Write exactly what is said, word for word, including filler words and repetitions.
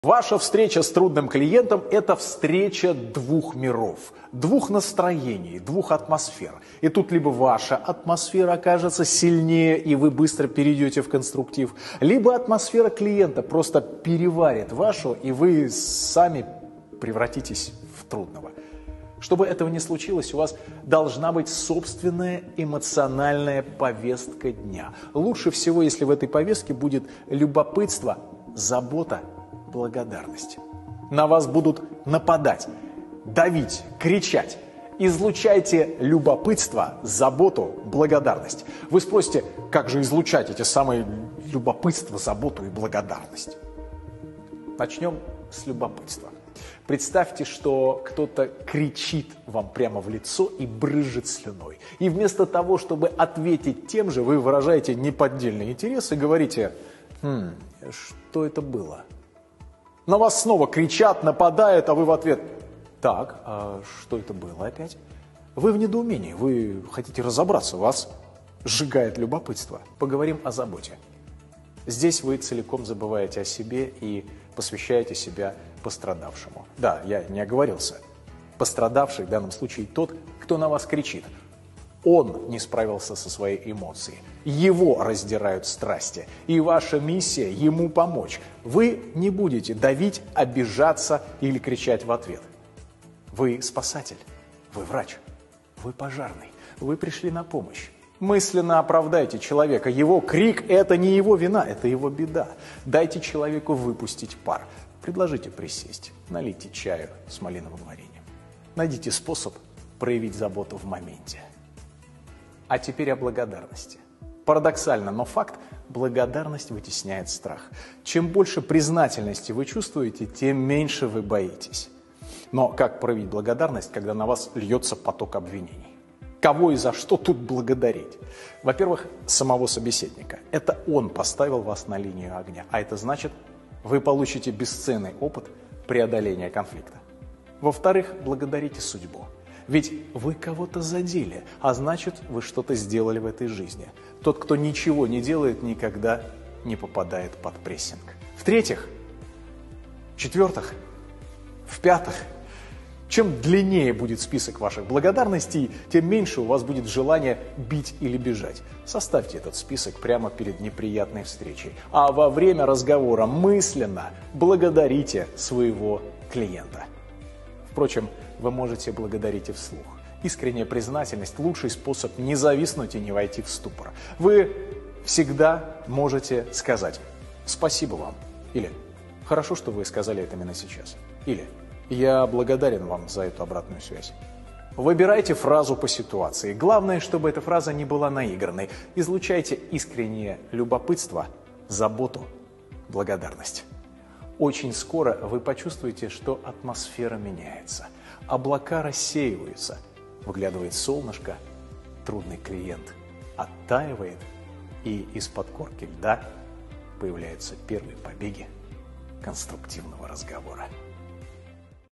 Ваша встреча с трудным клиентом – это встреча двух миров, двух настроений, двух атмосфер. И тут либо ваша атмосфера окажется сильнее, и вы быстро перейдете в конструктив, либо атмосфера клиента просто переварит вашу, и вы сами превратитесь в трудного. Чтобы этого не случилось, у вас должна быть собственная эмоциональная повестка дня. Лучше всего, если в этой повестке будет любопытство, забота, благодарность. На вас будут нападать, давить, кричать. Излучайте любопытство, заботу, благодарность. Вы спросите, как же излучать эти самые любопытство, заботу и благодарность? Начнем с любопытства. Представьте, что кто-то кричит вам прямо в лицо и брызжет слюной. И вместо того, чтобы ответить тем же, вы выражаете неподдельный интерес и говорите: «Хм, что это было?» На вас снова кричат, нападают, а вы в ответ: «Так, а что это было опять?» Вы в недоумении, вы хотите разобраться, вас сжигает любопытство. Поговорим о заботе. Здесь вы целиком забываете о себе и посвящаете себя пострадавшему. Да, я не оговорился. Пострадавший в данном случае тот, кто на вас кричит. Он не справился со своей эмоцией. Его раздирают страсти. И ваша миссия – ему помочь. Вы не будете давить, обижаться или кричать в ответ. Вы спасатель, вы врач, вы пожарный, вы пришли на помощь. Мысленно оправдайте человека. Его крик – это не его вина, это его беда. Дайте человеку выпустить пар. Предложите присесть, налейте чаю с малиновым вареньем. Найдите способ проявить заботу в моменте. А теперь о благодарности. Парадоксально, но факт – благодарность вытесняет страх. Чем больше признательности вы чувствуете, тем меньше вы боитесь. Но как проявить благодарность, когда на вас льется поток обвинений? Кого и за что тут благодарить? Во-первых, самого собеседника. Это он поставил вас на линию огня, а это значит, вы получите бесценный опыт преодоления конфликта. Во-вторых, благодарите судьбу. Ведь вы кого-то задели, а значит, вы что-то сделали в этой жизни. Тот, кто ничего не делает, никогда не попадает под прессинг. В-третьих, в-четвертых, в-пятых, чем длиннее будет список ваших благодарностей, тем меньше у вас будет желания бить или бежать. Составьте этот список прямо перед неприятной встречей, а во время разговора мысленно благодарите своего клиента. Впрочем, вы можете благодарить и вслух. Искренняя признательность – лучший способ не зависнуть и не войти в ступор. Вы всегда можете сказать «спасибо вам» или «хорошо, что вы сказали это именно сейчас» или «я благодарен вам за эту обратную связь». Выбирайте фразу по ситуации. Главное, чтобы эта фраза не была наигранной. Излучайте искреннее любопытство, заботу, благодарность. Очень скоро вы почувствуете, что атмосфера меняется. Облака рассеиваются, выглядывает солнышко, трудный клиент оттаивает, и из-под корки льда появляются первые побеги конструктивного разговора.